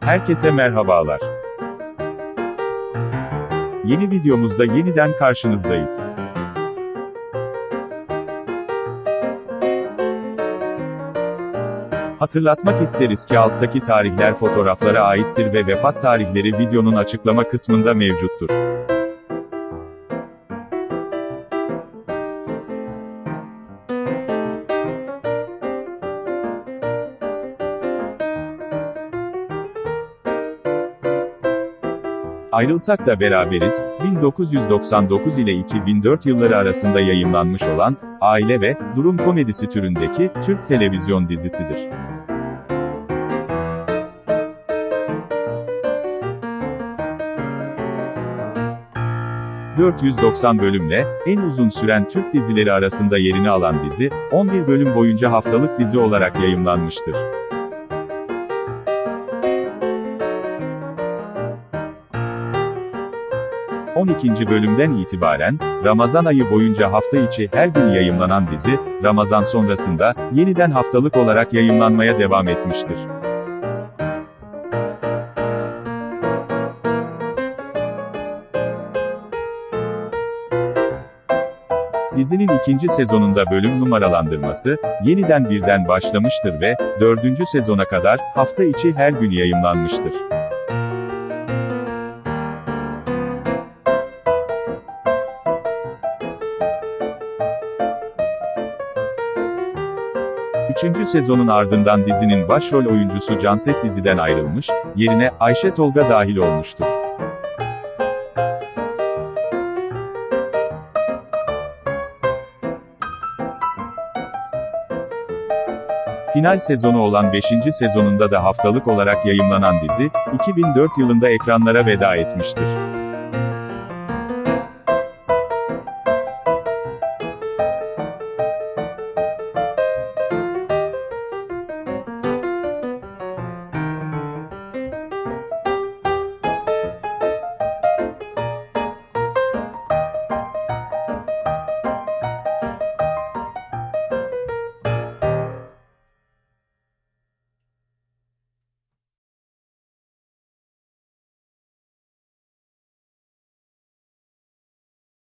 Herkese merhabalar. Yeni videomuzda yeniden karşınızdayız. Hatırlatmak isteriz ki alttaki tarihler fotoğraflara aittir ve vefat tarihleri videonun açıklama kısmında mevcuttur. Ayrılsak da beraberiz, 1999 ile 2004 yılları arasında yayımlanmış olan, aile ve durum komedisi türündeki Türk televizyon dizisidir. ...490 bölümle, en uzun süren Türk dizileri arasında yerini alan dizi, 11 bölüm boyunca haftalık dizi olarak yayımlanmıştır. ...12. bölümden itibaren, Ramazan ayı boyunca hafta içi her gün yayımlanan dizi, Ramazan sonrasında, yeniden haftalık olarak yayımlanmaya devam etmiştir. Dizinin ikinci sezonunda bölüm numaralandırması, yeniden birden başlamıştır ve, 4. sezona kadar, hafta içi her gün yayımlanmıştır. Üçüncü sezonun ardından dizinin başrol oyuncusu Canset diziden ayrılmış, yerine Ayşe Tolga dahil olmuştur. Final sezonu olan 5. sezonunda da haftalık olarak yayımlanan dizi, 2004 yılında ekranlara veda etmiştir.